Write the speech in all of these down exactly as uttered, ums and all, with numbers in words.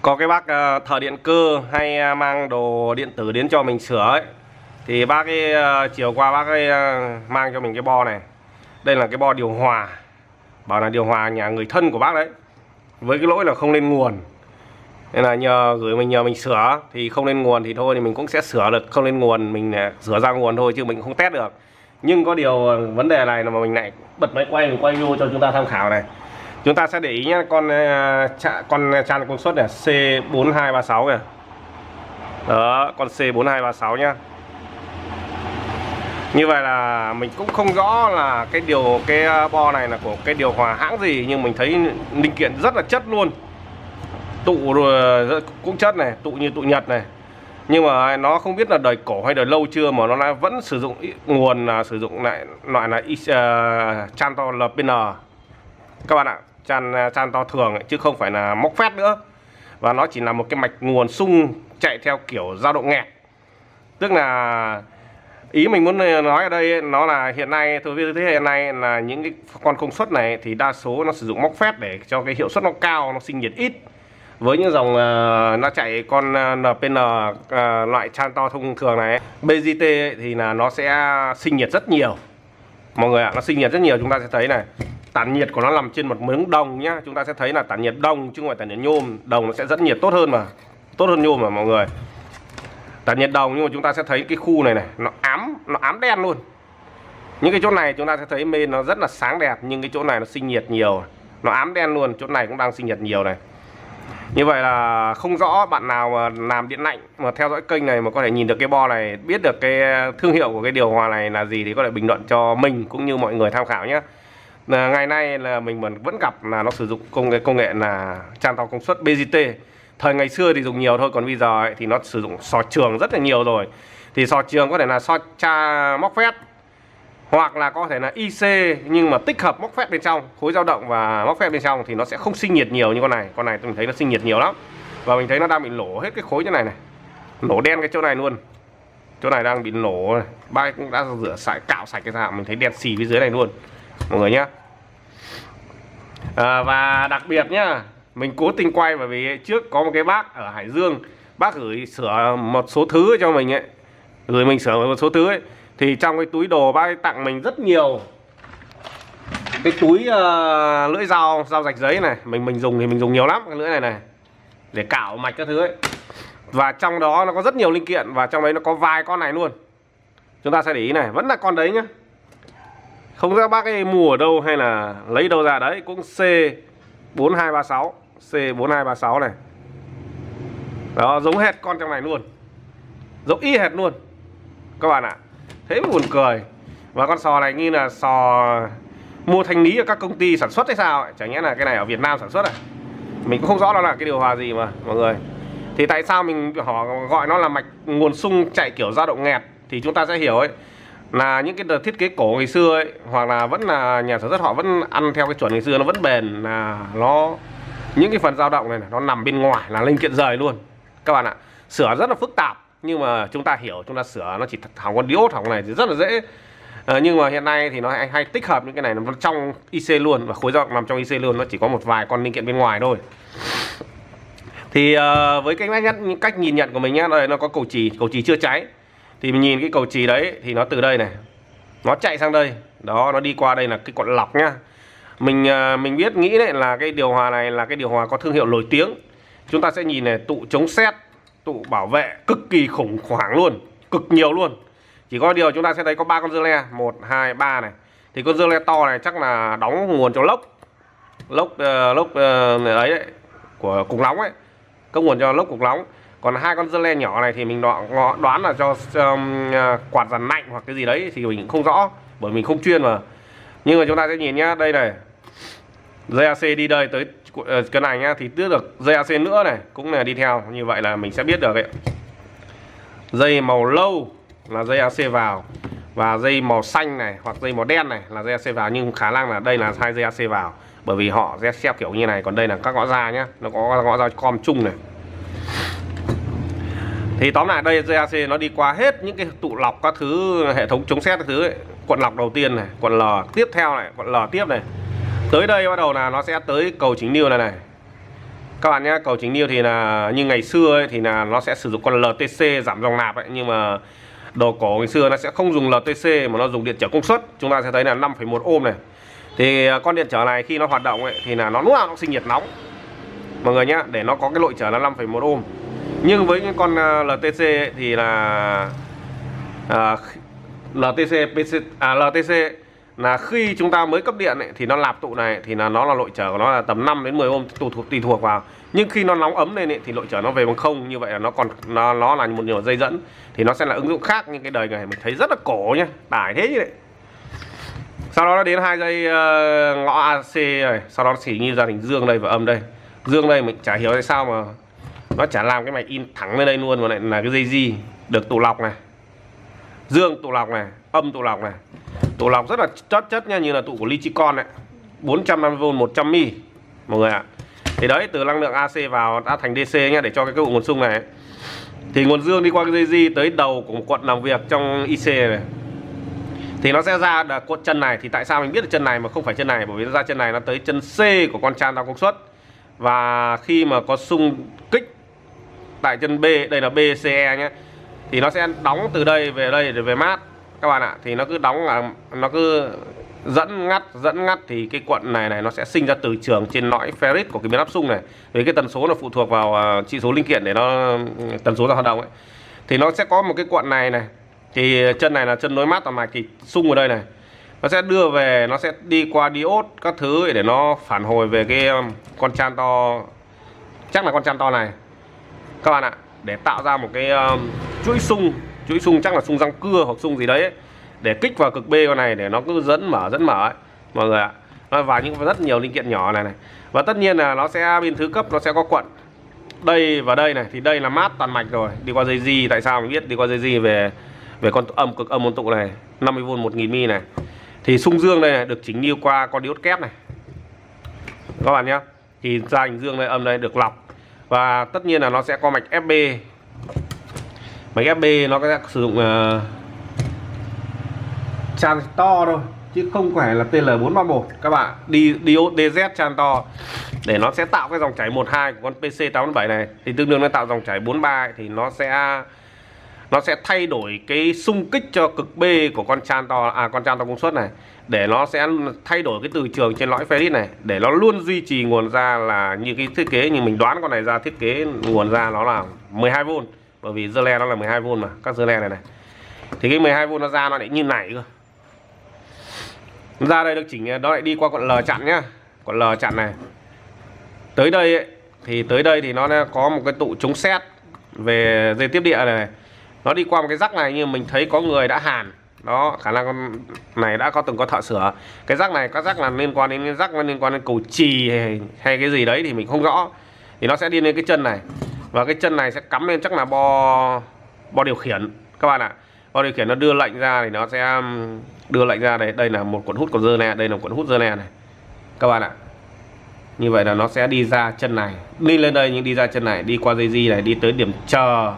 Có cái bác uh, thợ điện cơ hay uh, mang đồ điện tử đến cho mình sửa ấy, thì bác ấy uh, chiều qua bác ấy uh, mang cho mình cái bo này. Đây là cái bo điều hòa, bảo là điều hòa nhà người thân của bác đấy, với cái lỗi là không lên nguồn. Nên là nhờ gửi mình nhờ mình sửa, thì không lên nguồn thì thôi thì mình cũng sẽ sửa được. Không lên nguồn mình uh, sửa ra nguồn thôi chứ mình không test được. Nhưng có điều uh, vấn đề này là mà mình lại bật máy quay, mình quay vô cho chúng ta tham khảo này. Chúng ta sẽ để ý nhé, con uh, con tràn công suất này C bốn hai ba sáu kìa. Đó, con C bốn hai ba sáu nhá. Như vậy là mình cũng không rõ là cái điều cái bo này là của cái điều hòa hãng gì, nhưng mình thấy linh kiện rất là chất luôn. Tụ rồi cũng chất này, tụ như tụ Nhật này. Nhưng mà nó không biết là đời cổ hay đời lâu chưa mà nó vẫn sử dụng nguồn là sử dụng lại loại là uh, Chanto L P N các bạn ạ. Chan, chan to thường ấy, chứ không phải là móc phét nữa. Và nó chỉ là một cái mạch nguồn sung chạy theo kiểu dao động nghẹt. Tức là ý mình muốn nói ở đây ấy, nó là hiện nay tôi biết thế hiện nay là những cái con công suất này thì đa số nó sử dụng móc phét để cho cái hiệu suất nó cao, nó sinh nhiệt ít. Với những dòng uh, nó chạy con N P N uh, loại chan to thông thường này ấy, B J T ấy, thì là nó sẽ sinh nhiệt rất nhiều. Mọi người ạ, à, nó sinh nhiệt rất nhiều. Chúng ta sẽ thấy này, tản nhiệt của nó nằm trên một miếng đồng nhá. Chúng ta sẽ thấy là tản nhiệt đồng chứ không phải tản nhiệt nhôm. Đồng nó sẽ dẫn nhiệt tốt hơn mà, tốt hơn nhôm mà mọi người. Tản nhiệt đồng, nhưng mà chúng ta sẽ thấy cái khu này này nó ám, nó ám đen luôn. Những cái chỗ này chúng ta sẽ thấy main nó rất là sáng đẹp, nhưng cái chỗ này nó sinh nhiệt nhiều, nó ám đen luôn. Chỗ này cũng đang sinh nhiệt nhiều này. Như vậy là không rõ bạn nào mà làm điện lạnh mà theo dõi kênh này mà có thể nhìn được cái bo này, biết được cái thương hiệu của cái điều hòa này là gì thì có thể bình luận cho mình cũng như mọi người tham khảo nhé. Là ngày nay là mình vẫn gặp là nó sử dụng công nghệ công nghệ là tràn to công suất B J T. Thời ngày xưa thì dùng nhiều thôi, còn bây giờ ấy, thì nó sử dụng sò trường rất là nhiều rồi. Thì sò trường có thể là so cha móc phét, hoặc là có thể là I C nhưng mà tích hợp móc phét bên trong, khối dao động và móc phét bên trong thì nó sẽ không sinh nhiệt nhiều như con này. Con này tôi thấy nó sinh nhiệt nhiều lắm. Và mình thấy nó đang bị nổ hết cái khối như này này. Nổ đen cái chỗ này luôn. Chỗ này đang bị nổ này. Ba cũng đã rửa sạch, cạo sạch cái sao mình thấy đen xì phía dưới này luôn mọi người nhá. À, và đặc biệt nhá, mình cố tình quay bởi vì trước có một cái bác ở Hải Dương, bác gửi sửa một số thứ cho mình ấy, gửi mình sửa một số thứ ấy, thì trong cái túi đồ bác ấy tặng mình rất nhiều cái túi uh, lưỡi dao dao rạch giấy này. Mình mình dùng thì mình dùng nhiều lắm cái lưỡi này này để cạo mạch các thứ ấy. Và trong đó nó có rất nhiều linh kiện, và trong đấy nó có vài con này luôn. Chúng ta sẽ để ý này, vẫn là con đấy nhá. Không biết bác ấy mua ở đâu hay là lấy đâu ra đấy. Cũng C bốn hai ba sáu, C bốn hai ba sáu này. Đó, giống hệt con trong này luôn, giống y hệt luôn các bạn ạ. Thế mà buồn cười. Và con sò này như là sò mua thanh lý ở các công ty sản xuất hay sao ấy. Chẳng nhẽ là cái này ở Việt Nam sản xuất à? Mình cũng không rõ nó là cái điều hòa gì mà mọi người. Thì tại sao mình họ gọi nó là mạch nguồn sung chạy kiểu dao động nghẹt, thì chúng ta sẽ hiểu ấy là những cái đợt thiết kế cổ ngày xưa ấy, hoặc là vẫn là nhà sản xuất họ vẫn ăn theo cái chuẩn ngày xưa, nó vẫn bền, là nó những cái phần dao động này, này nó nằm bên ngoài là linh kiện rời luôn các bạn ạ. Sửa rất là phức tạp, nhưng mà chúng ta hiểu, chúng ta sửa nó chỉ hỏng con diode hỏng này thì rất là dễ. À, nhưng mà hiện nay thì nó hay, hay tích hợp những cái này nó trong I C luôn, và khối dao động nằm trong I C luôn, nó chỉ có một vài con linh kiện bên ngoài thôi. Thì uh, với cái cách, cách nhìn nhận của mình nhá, đây nó có cầu chì, cầu chì chưa cháy. Thì mình nhìn cái cầu chì đấy thì nó từ đây này, nó chạy sang đây, đó, nó đi qua đây là cái cuộn lọc nhá. Mình uh, mình biết nghĩ đấy là cái điều hòa này là cái điều hòa có thương hiệu nổi tiếng. Chúng ta sẽ nhìn này, tụ chống sét, tụ bảo vệ cực kỳ khủng hoảng luôn, cực nhiều luôn. Chỉ có điều chúng ta sẽ thấy có ba con dưa le, một, hai, ba này. Thì con dưa le to này chắc là đóng nguồn cho lốc, lốc uh, lốc uh, ấy đấy, của cục nóng ấy, có nguồn cho lốc cục nóng. Còn hai con dưa le nhỏ này thì mình đoán là cho um, quạt dàn lạnh hoặc cái gì đấy thì mình cũng không rõ, bởi mình không chuyên mà. Nhưng mà chúng ta sẽ nhìn nhá, đây này, dây A C đi đây tới uh, cái này nhá, thì tiếp được dây A C nữa này cũng là đi theo. Như vậy là mình sẽ biết được ấy, dây màu lâu là dây A C vào, và dây màu xanh này hoặc dây màu đen này là dây A C vào. Nhưng khả năng là đây là hai dây A C vào, bởi vì họ sẽ xếp kiểu như này. Còn đây là các ngõ ra nhá, nó có ngõ ra com chung này. Thì tóm lại đây dây A C nó đi qua hết những cái tụ lọc các thứ, hệ thống chống sét các thứ ấy. Cuộn lọc đầu tiên này, cuộn L tiếp theo này, cuộn L tiếp này. Tới đây bắt đầu là nó sẽ tới cầu chỉnh niêu này này. Các bạn nhé, cầu chỉnh niêu thì là như ngày xưa ấy, thì là nó sẽ sử dụng con lờ tê xê giảm dòng nạp ấy, nhưng mà đồ cổ ngày xưa nó sẽ không dùng lờ tê xê mà nó dùng điện trở công suất. Chúng ta sẽ thấy là năm phẩy một ohm này. Thì con điện trở này khi nó hoạt động ấy, thì là nó lúc nào nó sinh nhiệt nóng mọi người nhé, để nó có cái lội trở là năm phẩy một ohm. Nhưng với những con lờ tê xê ấy, thì là à, lờ tê xê, pê xê, à, lờ tê xê là khi chúng ta mới cấp điện ấy, thì nó nạp tụ này thì là nó là lội trở của nó là tầm năm đến mười ohm tùy thuộc tùy thuộc vào. Nhưng khi nó nóng ấm lên ấy, thì lội trở nó về bằng không, như vậy là nó còn nó nó là một nhiều dây dẫn, thì nó sẽ là ứng dụng khác. Nhưng cái đời này mình thấy rất là cổ nhá, tải thế như vậy. Sau đó nó đến hai dây uh, ngõ a xê này, sau đó nó xỉ như gia đình dương đây và âm đây. Dương đây mình chả hiểu tại sao mà nó chả làm cái mạch in thẳng lên đây luôn, mà lại là cái dây di được tụ lọc này, dương tụ lọc này, âm tụ lọc này. Tụ lọc rất là chất chất nha, như là tụ của Lichicon này, bốn trăm năm mươi vôn một trăm mi mọi người ạ. Thì đấy, từ năng lượng a xê vào đã thành đê xê nhá, để cho cái cụm nguồn xung này. Thì nguồn dương đi qua cái dây di tới đầu của một cuộn làm việc trong i xê này. Thì nó sẽ ra là cuộn chân này. Thì tại sao mình biết là chân này mà không phải chân này? Bởi vì nó ra chân này nó tới chân C của con chan đo công suất. Và khi mà có xung kích tại chân B, đây là bê xê e nhé, thì nó sẽ đóng từ đây về đây để về mát các bạn ạ. Thì nó cứ đóng là nó cứ dẫn ngắt dẫn ngắt thì cái cuộn này này nó sẽ sinh ra từ trường trên lõi ferrit của cái biến áp xung này. Vì cái tần số nó phụ thuộc vào uh, chỉ số linh kiện để nó tần số ra hoạt động ấy. Thì nó sẽ có một cái cuộn này này. Thì chân này là chân nối mát toàn mạch, thì xung ở đây này nó sẽ đưa về, nó sẽ đi qua diode các thứ để nó phản hồi về cái um, con chan to, chắc là con chan to này các bạn ạ, để tạo ra một cái um, chuỗi xung, chuỗi xung chắc là xung răng cưa hoặc xung gì đấy ấy, để kích vào cực B con này để nó cứ dẫn mở dẫn mở ấy mọi người ạ. Nó vào những rất nhiều linh kiện nhỏ này này. Và tất nhiên là nó sẽ bên thứ cấp nó sẽ có cuộn đây và đây này. Thì đây là mát toàn mạch rồi, đi qua dây di. Tại sao mình biết đi qua dây di về về con âm cực âm môn tụ này, năm mươi vôn một nghìn mi này. Thì xung dương đây này được chỉnh niêu qua con diode kép này các bạn nhé. Thì ra hình dương đây, âm đây được lọc. Và tất nhiên là nó sẽ có mạch ép bê. Mạch ép bê nó sẽ sử dụng uh, chan to thôi, chứ không phải là tê lờ bốn ba mốt các bạn. Đi diode đê dét chan to để nó sẽ tạo cái dòng chảy một hai của con pê xê tám bảy này. Thì tương đương nó tạo dòng chảy bốn ba ấy, thì nó sẽ nó sẽ thay đổi cái xung kích cho cực B của con chan to, à con chan to công suất này, để nó sẽ thay đổi cái từ trường trên lõi ferrit này, để nó luôn duy trì nguồn ra là như cái thiết kế như mình đoán con này ra, thiết kế nguồn ra nó là mười hai vôn, bởi vì dơ le nó là mười hai vôn mà, các dơ le này này. Thì cái mười hai vôn nó ra nó lại như này cơ. Ra đây được chỉnh, nó lại đi qua con L chặn nhá, con L chặn này. Tới đây ấy, thì tới đây thì nó có một cái tụ chống sét về dây tiếp địa này, này. Nó đi qua một cái rắc này, nhưng mình thấy có người đã hàn. Đó, khả năng con này đã có từng có thợ sửa. Cái rắc này, các rắc là liên quan đến cái rắc liên quan đến cầu chì hay, hay cái gì đấy thì mình không rõ. Thì nó sẽ đi lên cái chân này. Và cái chân này sẽ cắm lên chắc là bo bo điều khiển các bạn ạ. Bo điều khiển nó đưa lệnh ra thì nó sẽ đưa lệnh ra đây, đây là một cuộn hút của dơ le, đây là một cuộn hút dơ le này. Các bạn ạ. Như vậy là nó sẽ đi ra chân này, đi lên đây nhưng đi ra chân này, đi qua dây di này, đi tới điểm chờ.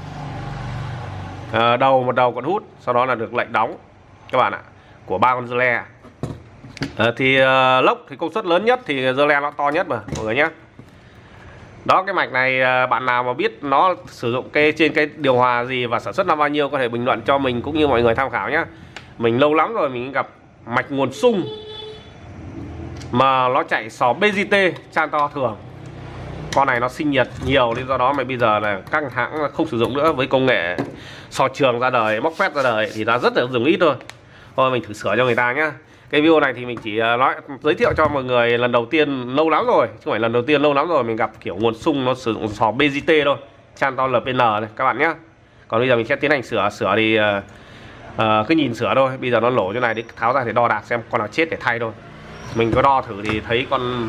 À, đầu một đầu cuộn hút, sau đó là được lệnh đóng các bạn ạ, của ba con dơ le. À, thì uh, lốc thì công suất lớn nhất thì dơ le nó to nhất mà mọi người nhé. Đó, cái mạch này uh, bạn nào mà biết nó sử dụng cái trên cái điều hòa gì và sản xuất năm bao nhiêu có thể bình luận cho mình cũng như mọi người tham khảo nhé. Mình lâu lắm rồi mình gặp mạch nguồn xung mà nó chạy xò bê giê tê chan to thường. Con này nó sinh nhiệt nhiều nên do đó mà bây giờ là các hãng không sử dụng nữa, với công nghệ sò trường ra đời, móc phép ra đời thì nó rất là dùng ít thôi. Thôi mình thử sửa cho người ta nhá. Cái video này thì mình chỉ nói giới thiệu cho mọi người lần đầu tiên, lâu lắm rồi, chứ không phải lần đầu tiên, lâu lắm rồi mình gặp kiểu nguồn xung nó sử dụng sò bê giê tê thôi, chan to lờ pê en này các bạn nhé. Còn bây giờ mình sẽ tiến hành sửa, sửa thì uh, uh, cứ nhìn sửa thôi. Bây giờ nó lổ chỗ này để tháo ra thì đo đạc xem con nào chết để thay thôi. Mình có đo thử thì thấy con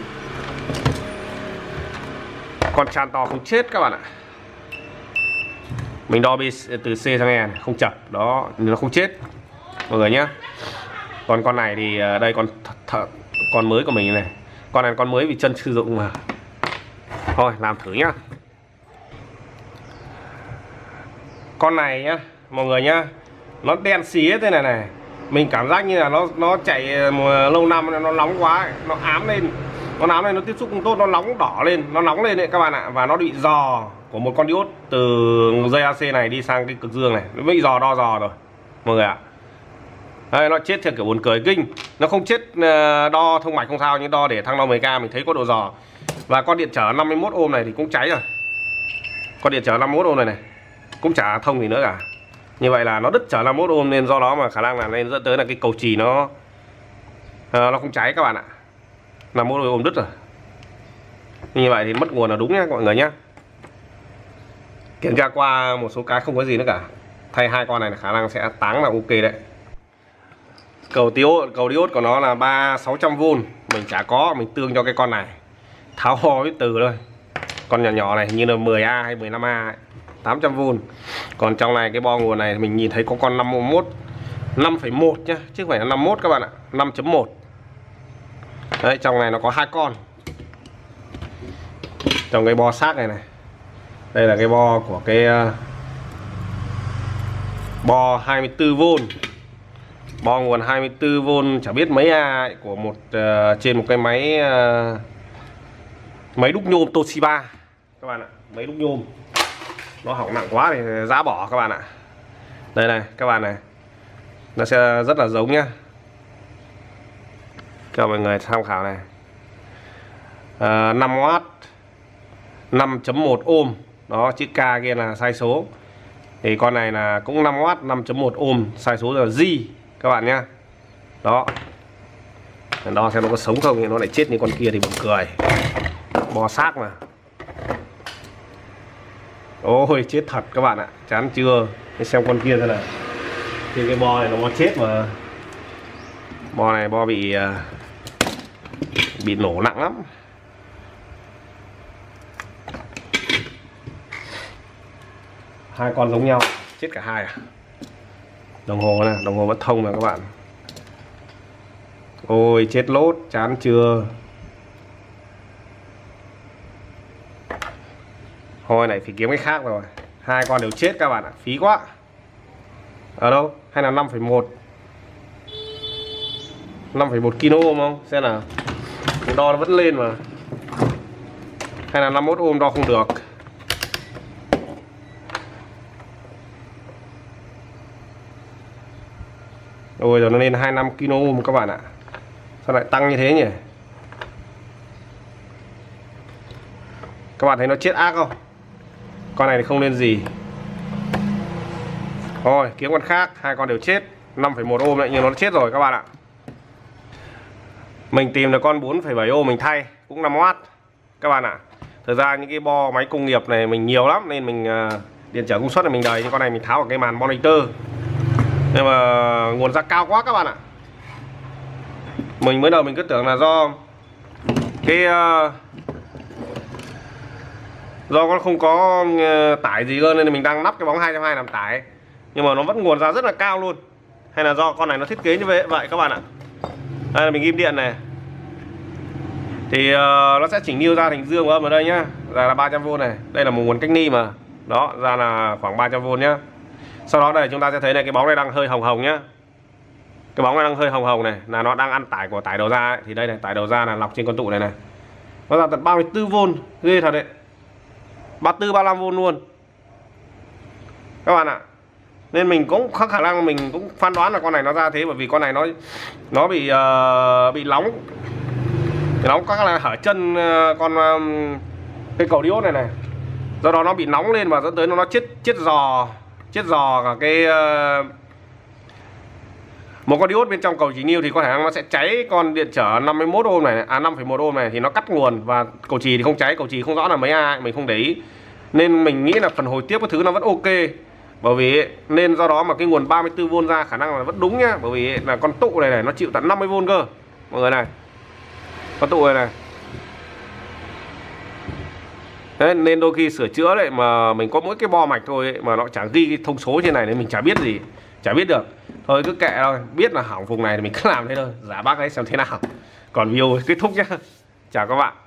con chan to không chết các bạn ạ. Mình đo từ C sang E này, không chập đó, nó không chết mọi người nhé. Còn con này thì đây con th th con mới của mình này, con này con mới vì chân sử dụng mà. Thôi làm thử nhá. Con này nhá mọi người nhá, nó đen xí thế này này, mình cảm giác như là nó nó chạy lâu năm nó nóng quá, nó ám lên. Con áo này nó tiếp xúc không tốt, nó nóng đỏ lên, nó nóng lên đấy các bạn ạ. Và nó bị dò của một con diode từ dây a xê này đi sang cái cực dương này. Nó bị dò đo dò rồi mọi người ạ. Đây, nó chết theo kiểu buồn cười kinh. Nó không chết đo thông mạch không sao, nhưng đo để thăng đo mười k mình thấy có độ dò. Và con điện trở năm mươi mốt ôm này thì cũng cháy rồi. Con điện trở năm mươi mốt ôm này này cũng chả thông gì nữa cả. Như vậy là nó đứt trở năm mươi mốt ôm, nên do đó mà khả năng là nên dẫn tới là cái cầu chì nó à, nó không cháy các bạn ạ. năm mươi mốt ôm đứt rồi. Như vậy thì mất nguồn là đúng nhá mọi người nhá. Kiểm tra qua một số cái không có gì nữa cả. Thay hai con này là khả năng sẽ táng là ok đấy. Cầu diode, cầu diode của nó là ba sáu trăm vôn, mình chả có, mình tương cho cái con này. Tháo ho với từ thôi. Con nhỏ nhỏ này như là mười A hay mười lăm A ấy, tám trăm vôn. Còn trong này cái bo nguồn này mình nhìn thấy có con năm mươi mốt, năm phẩy một nhá, chứ không phải là năm mươi mốt các bạn ạ, năm chấm một. Đấy, trong này nó có hai con. Trong cái bo xác này này. Đây là cái bo của cái uh, bo hai mươi tư vôn. Bo nguồn hai mươi tư vôn chả biết mấy A ấy, của một uh, trên một cái máy uh, máy đúc nhôm Toshiba các bạn ạ, máy đúc nhôm. Nó hỏng nặng quá thì giá bỏ các bạn ạ. Đây này các bạn này, nó sẽ rất là giống nhá, cho mọi người tham khảo này. à, năm oát, năm chấm một ôm. Đó, chữ K kia là sai số. Thì con này là cũng năm oát, năm chấm một ôm, sai số là G các bạn nhá. Đó, đo xem nó có sống không thì nó lại chết như con kia thì buồn cười. Bò xác mà. Ôi chết thật các bạn ạ, chán chưa. Để xem con kia thế nào. Thì cái bo này nó chết mà. Bo này bo bị bị nổ nặng lắm. Hai con giống nhau, chết cả hai à. Đồng hồ này, đồng hồ vẫn thông mà các bạn. Ôi chết lốt, chán chưa. Thôi này phải kiếm cái khác rồi. Hai con đều chết các bạn ạ, phí quá. Ở đâu? Hay là năm phẩy một, năm phẩy một kilo ôm không? Xem nào. Đo nó vẫn lên mà. Hay là năm mươi mốt ôm đo không được. Rồi rồi nó lên hai mươi lăm kilo ôm các bạn ạ. Sao lại tăng như thế nhỉ? Các bạn thấy nó chết ác không? Con này thì không lên gì. Thôi kiếm con khác. Hai con đều chết. Năm phẩy một ôm lại nhưng nó chết rồi các bạn ạ. Mình tìm được con bốn phẩy bảy ôm mình thay, cũng năm oát các bạn ạ. Thực ra những cái bo máy công nghiệp này mình nhiều lắm, nên mình uh, điện trở công suất là mình đầy. Nhưng con này mình tháo ở cái màn monitor, nhưng mà nguồn ra cao quá các bạn ạ. Mình mới đầu mình cứ tưởng là do cái uh, do con không có uh, tải gì hơn, nên mình đang lắp cái bóng hai trăm hai mươi làm tải, nhưng mà nó vẫn nguồn ra rất là cao luôn. Hay là do con này nó thiết kế như vậy vậy các bạn ạ. Đây là mình ghim điện này, thì uh, nó sẽ chỉnh lưu ra thành dương và âm ở đây nhá. Ra là ba trăm vôn này, đây là một nguồn cách ni mà. Đó, ra là khoảng ba trăm vôn nhá. Sau đó đây chúng ta sẽ thấy này, cái bóng này đang hơi hồng hồng nhá. Cái bóng này đang hơi hồng hồng này là nó đang ăn tải của tải đầu ra ấy. Thì đây này, tải đầu ra là lọc trên con tụ này này. Nó ra tận ba mươi tư vôn, ghê thật đấy. ba mươi tư, ba mươi lăm vôn luôn các bạn ạ. Nên mình cũng có khả năng mình cũng phán đoán là con này nó ra thế, bởi vì con này nó nó bị uh, bị nóng. Nóng các là hở chân uh, con um, cái cầu diode này này. Do đó nó bị nóng lên và dẫn tới nó chết chết giò, chết giò cả cái uh, một con diode bên trong cầu chỉ nghiêu, thì có khả năng nó sẽ cháy con điện trở năm mươi mốt ôm này, à năm phẩy một ôm này thì nó cắt nguồn, và cầu chì thì không cháy, cầu chì không rõ là mấy A, mình không để ý. Nên mình nghĩ là phần hồi tiếp cái thứ nó vẫn ok. Bởi vì nên do đó mà cái nguồn ba mươi tư vôn ra khả năng là vẫn đúng nhá, bởi vì là con tụ này này nó chịu tận năm mươi vôn cơ. Mọi người này. Con tụ này này. Đấy, nên đôi khi sửa chữa đấy mà mình có mỗi cái bo mạch thôi ấy, mà nó chẳng ghi cái thông số trên này nên mình chả biết gì, chả biết được. Thôi cứ kệ thôi, biết là hỏng vùng này thì mình cứ làm thế thôi, giả bác ấy xem thế nào. Còn video kết thúc nhá. Chào các bạn.